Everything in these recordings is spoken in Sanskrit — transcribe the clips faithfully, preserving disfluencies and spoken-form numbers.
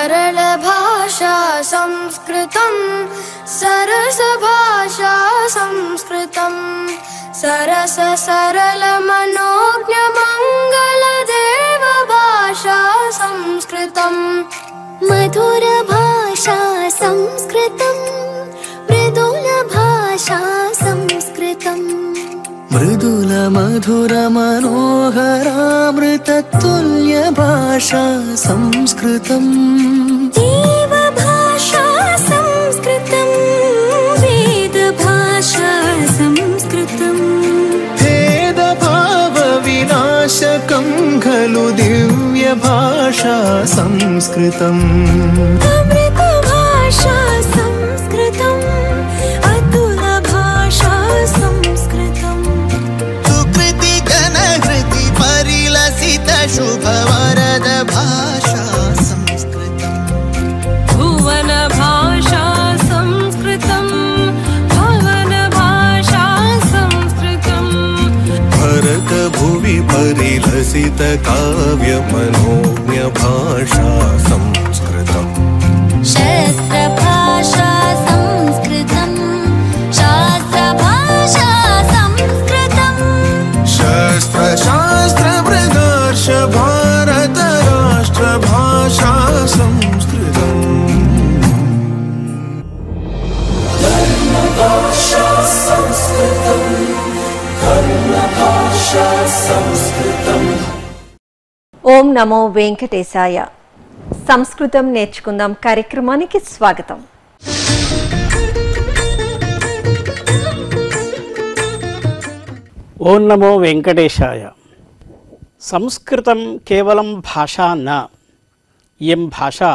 सरल भाषा संस्कृतं सरस भाषा संस्कृतं सरस सरल मनोज्ञ मंगल देव भाषा संस्कृतं मधुर भाषा संस्कृतं मृदुल भाषा संस्कृतं मृदुल मधुर मनोहरामृततुल्य भाषा संस्कृतं देव भाषा संस्कृतं वेद भाषा संस्कृतं भेद भाव विनाशकं खलु दिव्य भाषा संस्कृतं अमृत भाषा संस्कृतं अतुल भाषा संस्कृतं सुकृति जनहृति परिलसित शुभ वरद भाषा संस्कृतं भुवन भाषा संस्कृतं भवन भाषा संस्कृतं भरत भुवि परिलसित काव्य मनोज्ञ भाषा संस्कृतं शस्त्र भाषा संस्कृतं शास्त्र भाषा संस्कृतं शस्त्र शास्त्र प्रदर्श भारत राष्ट्र भाषा संस्कृतं धर्म भाषा संस्कृतं धर्म भाषा संस्कृतं। ఓం నమో వెంకటేశాయ. సంస్కృతం నేర్చుకుందాం కార్యక్రమానికి స్వాగతం. ఓం నమో వెంకటేశాయ. సంస్కృతం కేవలం భాషా న. ఇయం భాషా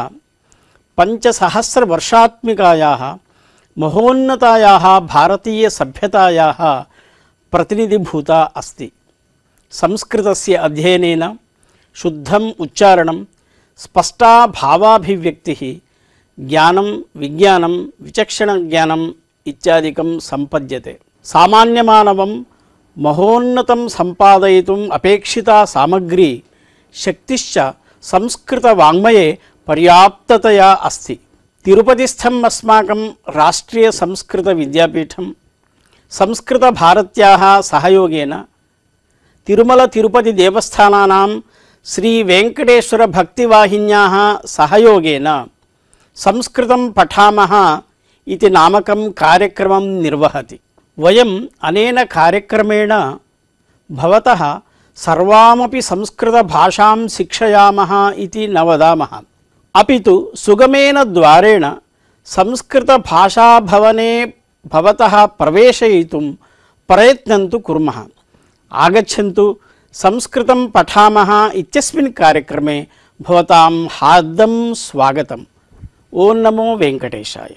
పంచసహస్రవర్షాత్మికాయాः మహోన్నతాయాः భారతీయ సభ్యతాయాः ప్రతినిధిభూతా అస్తి. సంస్కృతస్య అధ్యయనేన శుద్ధం ఉచ్చారణం స్పష్టా భావాభివ్యక్తి జ్ఞానం విజ్ఞానం విచక్షణ జ్ఞానం ఇత్యాదికం సంపద్యతే. సామాన్యమానవం మహోన్నతం సంపాదయితుం అపేక్షితా సామగ్రి శక్తిశ్చ సంస్కృత వాంగ్మయే పర్యాప్తతయా అస్తి. తిరుపతిస్థం అస్మాకం రాష్ట్రీయ సంస్కృత విద్యాపీఠం సంస్కృత భారత్యాः సహయోగేన తిరుమల తిరుపతి దేవస్థానానాం శ్రీ వెంకటేశ్వర భక్తి వాహిన్యాः సహయోగేన సంస్కృతం పఠామः इति नामकं कार्यक्रमं निर्वहति. वयं अनेन कार्यक्रमेण भवतः सर्वामपि संस्कृतभाषां शिक्षयामः इति न वदामः, अपि तु सुगमेन द्वारेण संस्कृतभाषाभवने भवतः प्रवेशयितुं प्रयत्नं तु कुर्मः. आगच्छन्तु संस्कृतं पठामः इत्यस्मिन् कार्यक्रमे भवतां हार्दं स्वागतम्. ओं नमो वेंकटेशाय.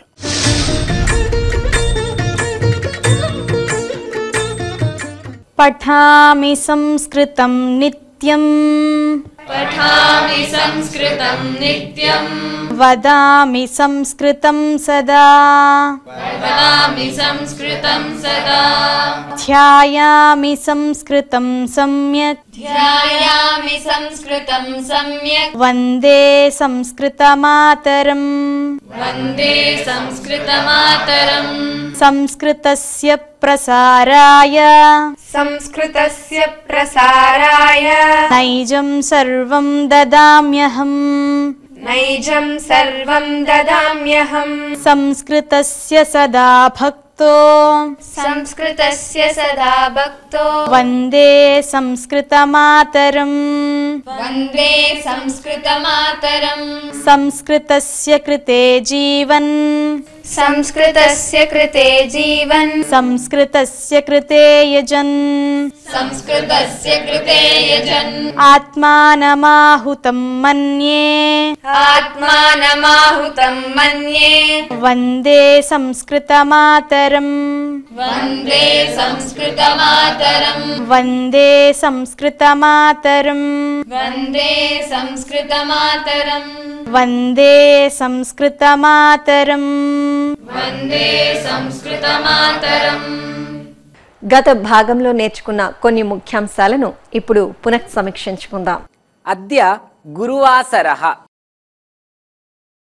पठामि संस्कृतं नित्यं पठामि संस्कृतं नित्यं वदामि संस्कृतं सदा वदामि संस्कृतं सदा ध्यायामि संस्कृतं सम्यक् ध्यायामि संस्कृतं सम्यक् वन्दे संस्कृतमातरम् वन्दे संस्कृतमातरम् संस्कृतस्य प्रसाराय संस्कृतस्य प्रसाराय नैजं सर्वं ददाम्यहम् नैजं सर्वं ददाम्यहम् संस्कृतस्य सदा भक्तो संस्कृतस्य सदा भक्तो वन्दे संस्कृतमातरम् वन्दे संस्कृतमातरम् संस्कृतस्य कृते जीवन् संस्कृतस्य कृते जीवन् संस्कृतस्य कृते यजन् संस्कृतस्य कृते यजन् आत्मानमाहुतं मन्ये आत्मानमाहुतं मन्ये वन्दे संस्कृतमातरम् वन्दे संस्कृतमातरम् वन्दे संस्कृतमातरम् वन्दे संस्कृतमातरम् वन्दे संस्कृतमातरम् वन्दे संस्कृतमातरम्. గత భాగంలో నేర్చుకున్న కొన్ని ముఖ్యాంశాలను ఇప్పుడు పునః సమీక్షించుకుందాం. అద్య గురువాసరః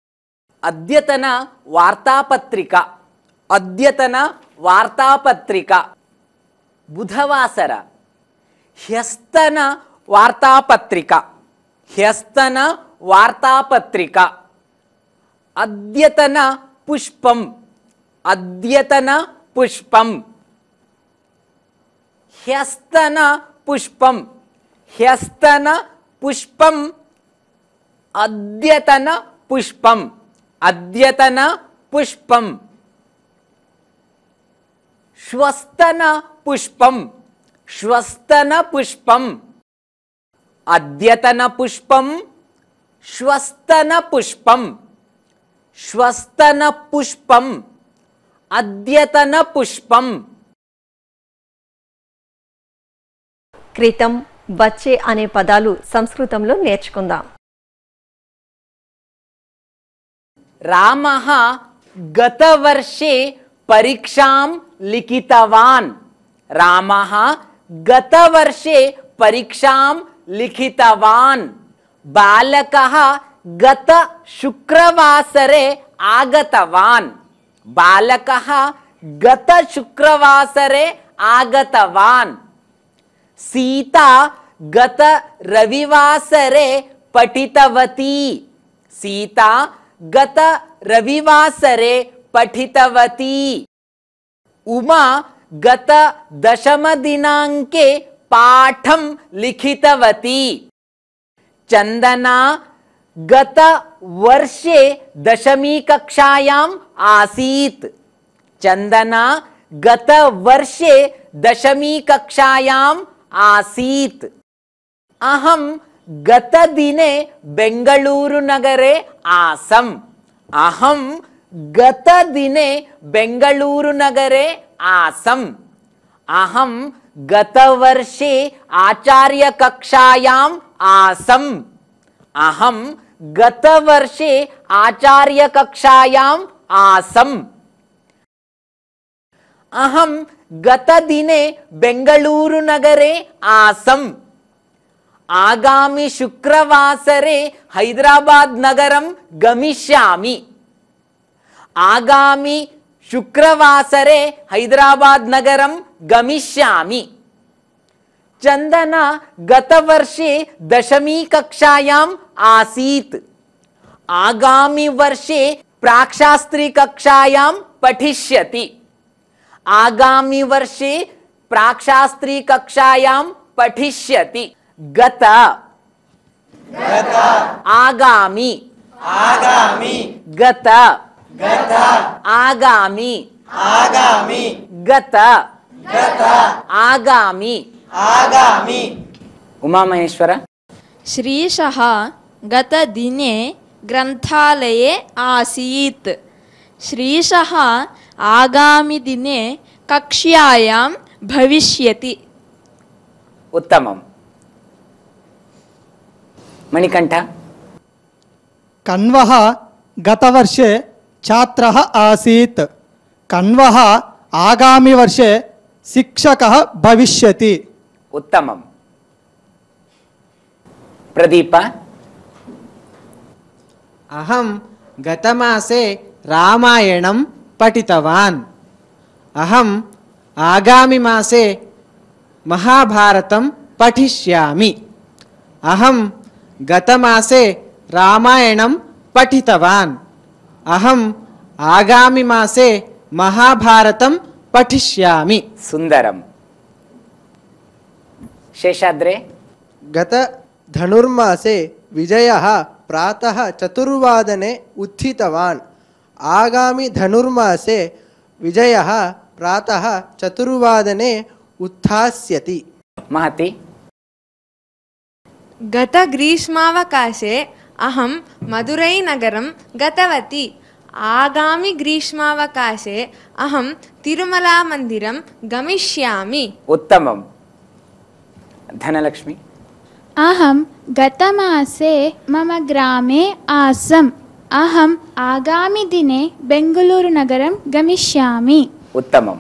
अद्यतन वार्तापत्रिका अद्यतन वार्तापत्रिका बुधवासर ह्यस्तन वार्तापत्रिका ह्यस्तन वार्तापत्रिका अद्यतन पुष्पम अद्यतन पुष्पम ह्यस्तन पुष्पम ह्यस्तन पुष्पम अद्यतन पुष्पम अद्यतन पुष्पम श्वस्तन पुष्पम श्वस्तन पुष्पम अद्यतन पुष्पम श्वस्तन पुष्पम श्वस्तन पुष्पम अद्यतन पुष्पम క్రితం వచ్చే అనే పదాలు సంస్కృతంలో నేర్చుకుందాం. रामः गतवर्षे परीक्षां लिखितवान् रामः गतवर्षे परीक्षां लिखितवान् बालकः गत शुक्रवासरे आगतवान् बालकः गत शुक्रवासरे आगतवान् सीता गत रविवासरे पठितवती सीता गत रविवासरे पठितवती उमा गत दशमदिनाङ्के पाठं लिखितवती चन्दना गत वर्षे दशमी कक्षायाम् आसीत् चन्दना गत वर्षे दशमी कक्षायाम् आसीत् अहं गतदिने बेङ्गळूरुनगरे आसम् अहं गतदिने बेङ्गळूरुनगरे आसम् अहं गतवर्षे आचार्यकक्षायाम् आसम् अहं गतवर्षे आचार्यकक्षायाम् आसम् अहं गतदिने बेङ्गळूरुनगरे आसम् आगामि शुक्रवासरे हैदराबाद नगरं गमिष्यामि आगामि शुक्रवासरे हैदराबाद नगरं गमिष्यामि चन्दना गतवर्षे दशमी कक्षायाम् आसीत् आगामि वर्षे प्राक्शास्त्री कक्षायां पठिष्यति आगामि वर्षे प्राक्शास्त्री कक्षायां पठिष्यति गत गत आगामि आगामि गत गत आगामि आगामि गत गत आगामि आगामि उमा महेश्वर श्रीशः गतदिने ग्रन्थालये आसीत् श्रीशः आगामिदिने कक्ष्यायां भविष्यति उत्तमम् मणिकण्ठ कण्वः गतवर्षे छात्रः आसीत् कण्वः आगामिवर्षे शिक्षकः भविष्यति उत्तमम् प्रदीप अहं गतमासे रामायणं पठितवान् अहम् आगामिमासे महाभारतं पठिष्यामि अहं गतमासे रामायणं पठितवान् अहम् आगामिमासे महाभारतं पठिष्यामि सुन्दरम् शेषाद्रे गत धनुर्मासे विजयः प्रातः चतुर्वादने उत्थितवान् आगामि धनुर्मासे विजयः प्रातः चतुर्वादने उत्थास्यति महति गत ग्रीष्मावकाशे अहं मदुरैनगरं गतवती आगामि ग्रीष्मावकाशे अहं तिरुमलामन्दिरं गमिष्यामि उत्तमम् धनलक्ष्मी अहं गतमासे मम ग्रामे आसम् अहम् आगामिदिने बेङ्गलूरुनगरं गमिष्यामि उत्तमम्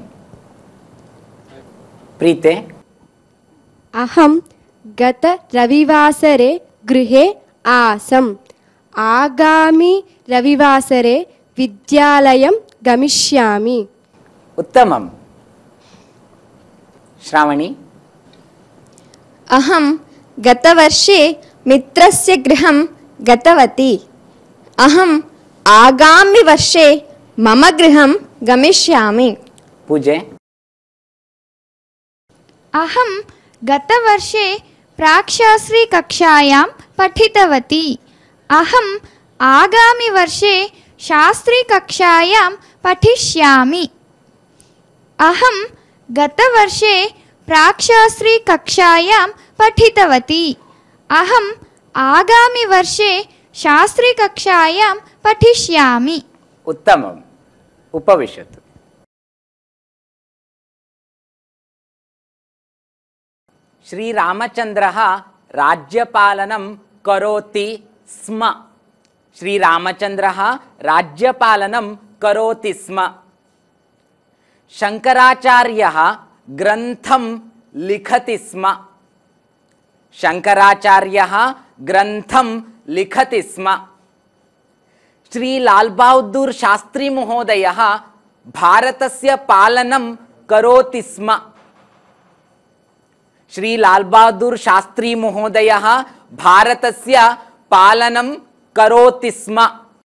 प्रीते अहं गत रविवासरे गृहे आसम् आगामि रविवासरे विद्यालयं गमिष्यामि। उत्तमं। श्रावणी। अहं गतवर्षे मित्रस्य गृहं गतवती। अहम् आगामिवर्षे मम गृहं गमिष्यामि। पूजे। अहं गतवर्षे प्राक्शास्त्रीकक्षायां पठितवती। अहम् आगामिवर्षे शास्त्रीकक्षायां पठिष्यामि। अहं गतवर्षे प्राक्शास्त्रीकक्षायां पठितवती। अहम् आगामिवर्षे शास्त्रीकक्षायां पठिष्यामि। उत्तमम्। उपविशतु। श्रीरामचन्द्रः राज्यपालनं करोति स्म। श्रीरामचन्द्रः राज्यपालनं करोति स्म। शङ्कराचार्यः ग्रन्थं लिखति स्म। शङ्कराचार्यः ग्रन्थं लिखति स्म। श्री लाल् बहदूर् शास्त्री महोदयः भारतस्य पालनं करोति स्म। श्री लाल् बहदूर् शास्त्री महोदयः भारतस्य पालनं करोति स्म।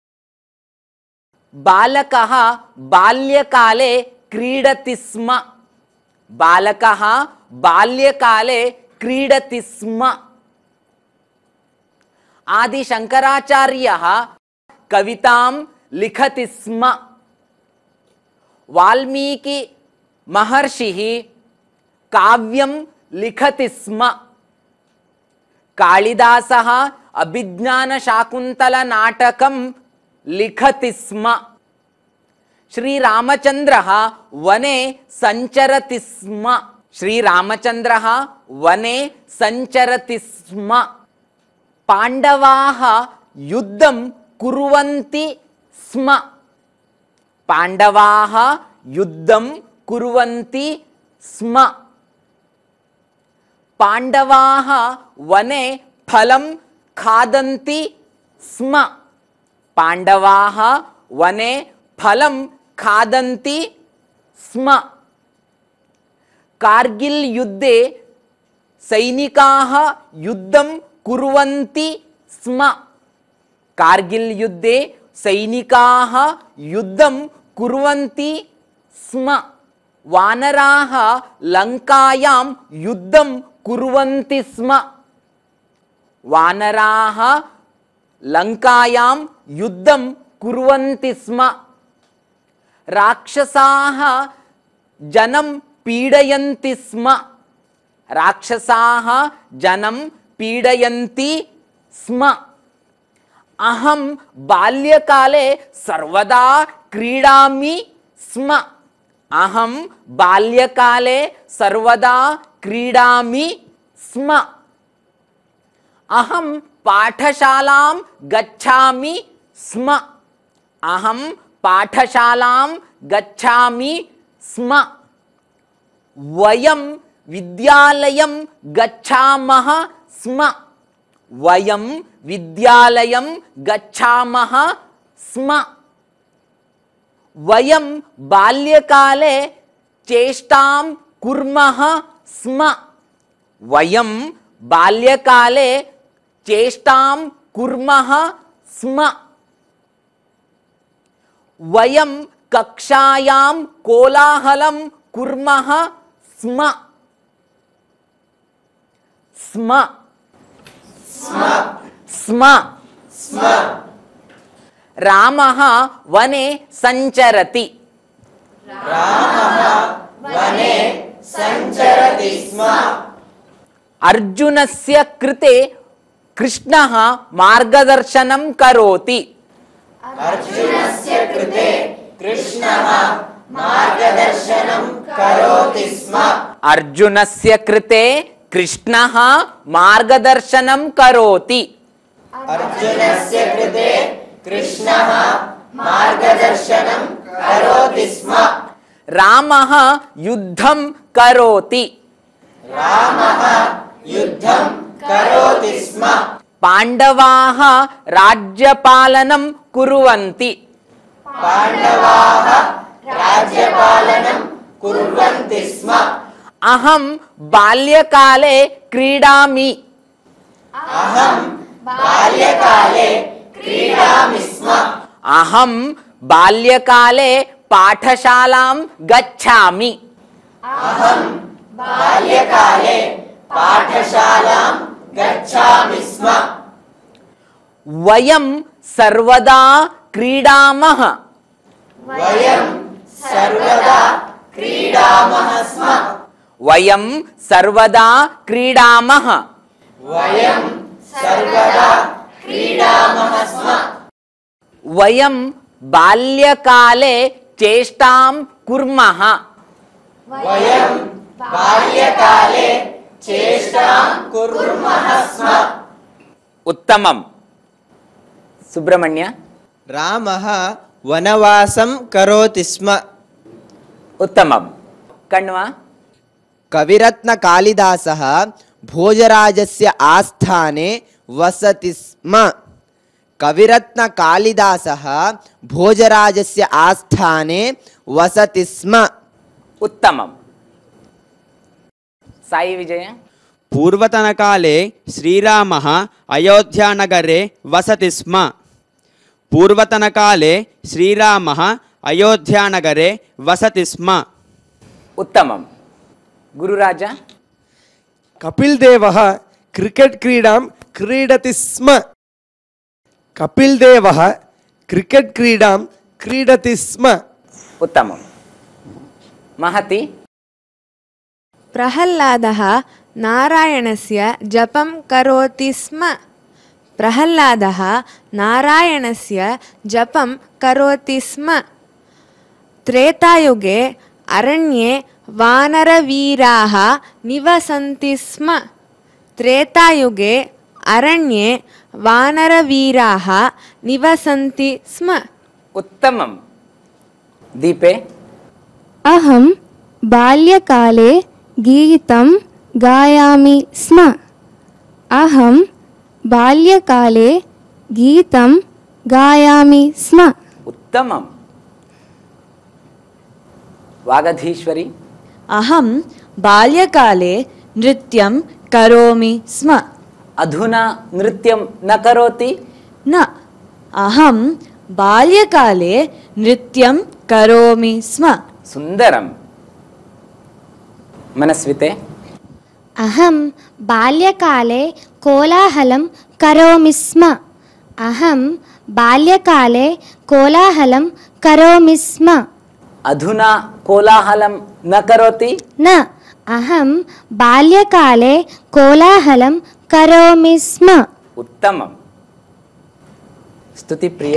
बालकः बाल्यकाले क्रीडति स्म। बालकः बाल्यकाले क्रीडति स्म। आदि शङ्कराचार्यः कवितां लिखति स्म। वाल्मीकि महर्षिः काव्यं लिखति स्म। कालिदासः अभिज्ञानशाकुन्तलनाटकं लिखति स्म। श्रीरामचन्द्रः वने सञ्चरति स्म। श्रीरामचन्द्रः वने सञ्चरति स्म। पाण्डवाः युद्धं कुर्वन्ति स्म। पाण्डवाः युद्धं कुर्वन्ति स्म। पाण्डवाः वने फलं खादन्ति स्म। पाण्डवाः वने फलं खादन्ति स्म। कारगिल युद्धे सैनिकाः युद्धं कुर्वन्ति स्म। कारगिल युद्धे सैनिकाः युद्धं कुर्वन्ति स्म। वानराः लङ्कायां युद्धं कुर्वन्ति स्म। वानराः लङ्कायां युद्धं कुर्वन्ति स्म। राक्षसाः जनं पीडयन्ति स्म। राक्षसाः जनं पीडयन्ति स्म। अहं बाल्यकाले सर्वदा क्रीडामि स्म। अहं बाल्यकाले सर्वदा क्रीडामि स्म। अहं पाठशालां गच्छामि स्म। अहं पाठशालां गच्छामि स्म। वयं विद्यालयं गच्छामः स्म। वयं विद्यालयं गच्छामः स्म। वयं बाल्यकाले चेष्टां कुर्मः स्म। वयं बाल्यकाले चेष्टां कुर्मः स्म। वयं कक्षायां कोलाहलं कुर्मः स्म। स्म स्म स्म। रामः वने सञ्चरति। रामः वने सञ्चरति स्म। अर्जुनस्य कृते कृष्णः मार्गदर्शनं करोति। अर्जुनस्य कृते कृष्णः मार्गदर्शनं करोति स्म। अर्जुनस्य कृते कृष्णः मार्गदर्शनं करोति। अर्जुनस्य कृते कृष्णः मार्गदर्शनं करोति स्म। रामः युद्धं करोति। रामः युद्धं करोति स्म। पाण्डवाः राज्यपालनं कुर्वन्ति पाण्डवाः राज्यपालनं कुर्वन्ति स्म अहं बाल्यकाले क्रीडामि अहं बाल्यकाले क्रीडामि स्म अहं बाल्यकाले पाठशालां गच्छामि अहं बाल्यकाले पाठशालां गच्छामि स्म वयं सर्वदा क्रीडामः वयं सर्वदा क्रीडामः स्म वयं सर्वदा क्रीडामः वयं सर्वदा क्रीडामः स्म वयं बाल्यकाले चेष्टां कुर्मः वयं बाल्यकाले चेष्टां कुर्मः स्म उत्तमं सुब्रह्मण्य रामः वनवासं करोति स्म उत्तमं कण्वा कविरत्नकालिदासः भोजराजस्य आस्थाने वसति स्म कविरत्नकालिदासः भोजराजस्य आस्थाने वसति स्म उत्तमं साई विजय पूर्वतनकाले श्रीरामः अयोध्यानगरे वसति स्म पूर्वतनकाले श्रीरामः अयोध्यानगरे वसति स्म उत्तमं गुरुराजा कपिलदेवः क्रिकेट् क्रीडां क्रीडति स्म कपिलदेवः क्रिकेट् क्रीडां क्रीडति स्म उत्तमं महति प्रहल्लादः नारायणस्य जपं करोति स्म प्रहल्लादः नारायणस्य जपं करोति स्म त्रेतायुगे अरण्ये वानरवीराः निवसन्ति स्म त्रेतायुगे अरण्ये वानरवीराः निवसन्ति स्म उत्तमं दीपे अहं बाल्यकाले गीतं गायामि स्म अहं बाल्यकाले गीतं गायामि स्म उत्तमं वागधीश्वरी अहं बाल्यकाले नृत्यं करोमि स्म अधुना नृत्यं न करोति न अहं बाल्यकाले नृत्यं करोमि स्म सुन्दरं मनस्विते अहं बाल्यकाले कोलाहलं करोमि स्म अहं बाल्यकाले कोलाहलं करोमि स्म अधुना कोलाहलं न करोति न अहं बाल्यकाले कोलाहलं करोमि स्म उत्तमं स्तुतिप्रिये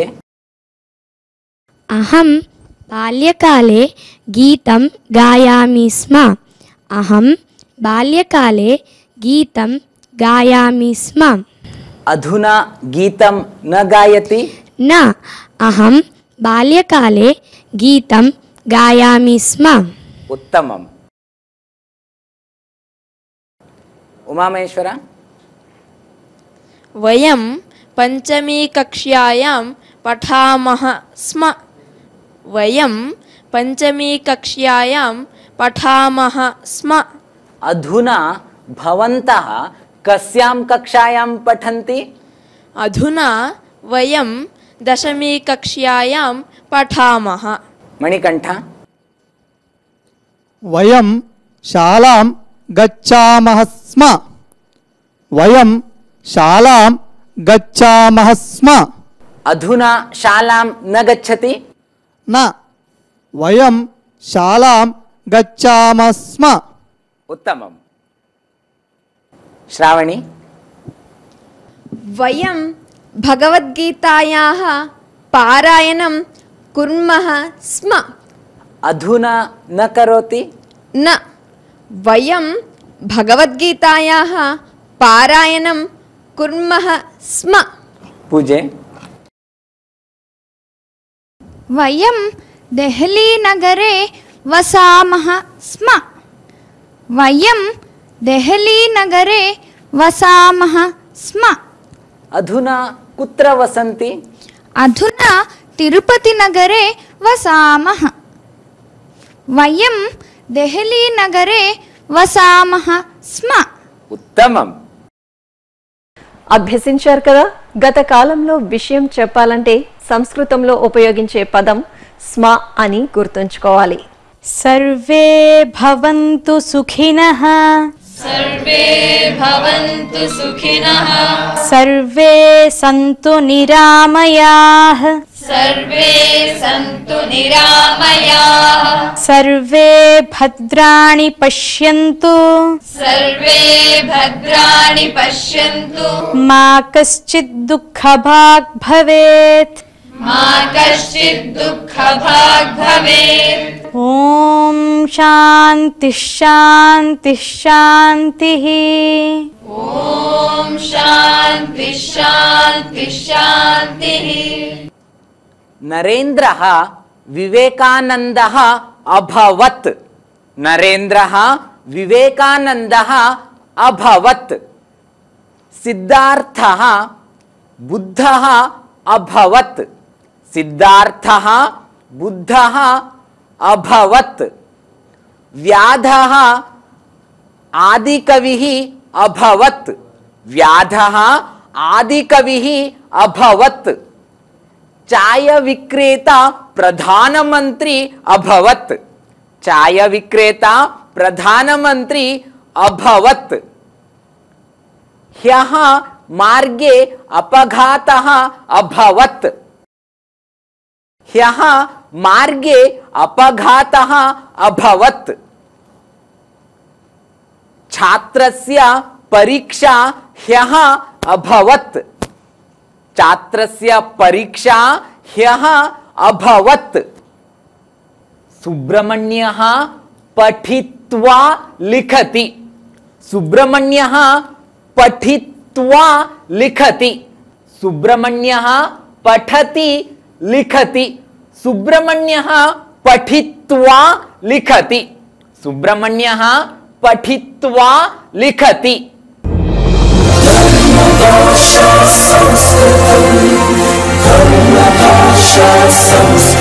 अहं बाल्यकाले गीतं गायामि स्म अहं बाल्यकाले गीतं गायामि स्म अधुना गीतं न गायति न अहं बाल्यकाले गीतं गायामि स्म उत्तमं उमामहेश्वर वयं पंचमी कक्ष्यायां पठामः स्म वयं पंचमी कक्ष्यायां पठामः स्म अधुना भवन्तः कस्यां कक्षायां पठन्ति अधुना वयं दशमी कक्ष्यायां पठामः मणिकण्ठ वयं शालां गच्छामः स्म वयं शालां गच्छामः स्म अधुना शालां न गच्छति न वयं शालां गच्छामः स्म उत्तमं श्रावणी वयं भगवद्गीतायाः पारायणं कुर्मः स्म अधुना न करोति न वयं भगवद्गीतायाः पारायणं कुर्मः स्म पूजे वयं देहलीनगरे वसामः स्म वयं देहलीनगरे वसामः स्म अधुना कुत्र वसन्ति? अधुना तिरुपतिनगरे वसामः। वयं देहलीनगरे वसामः स्म। उत्तमम्. అభ్యసించారు కదా. గత కాలంలో విషయం చెప్పాలంటే సంస్కృతంలో ఉపయోగించే పదం స్మ అని గుర్తుంచుకోవాలి. సర్వే భవంతు సుఖినః. सर्वे भवन्तु सुखिनः. सर्वे सन्तु निरामयाः. सर्वे सन्तु निरामयाः. सर्वे भद्राणि पश्यन्तु. सर्वे भद्राणि पश्यन्तु. मा कश्चित् दुःखभाग् भवेत्. मा कश्चित् दुःखभाग् भवेत्. ॐ शान्ति शान्ति शान्तिः. ॐ शान्ति शान्ति शान्तिः. नरेन्द्रः विवेकानन्दः अभवत्. नरेन्द्रः विवेकानन्दः अभवत्. सिद्धार्थः बुद्धः अभवत्. सिद्धार्थः बुद्धः अभवत्. व्याधः आदिकविः अभवत्. व्याधः आदिकविः अभवत्. चाय विक्रेता प्रधानमंत्री अभवत्. चाय विक्रेता प्रधानमंत्री अभवत्. ह्यः मार्गे अपघातः अभवत्. ह्यः मार्गे अपघातः अभवत्. छात्रस्य परीक्षा ह्यः अभवत्. छात्रस्य परीक्षा ह्यः अभवत्. सुब्रह्मण्यः पठित्वा लिखति. सुब्रह्मण्यः पठित्वा लिखति. सुब्रह्मण्यः पठति लिखति. सुब्रह्मण्यः पठित्वा लिखति. सुब्रह्मण्यः पठित्वा लिखति. संस्कृतं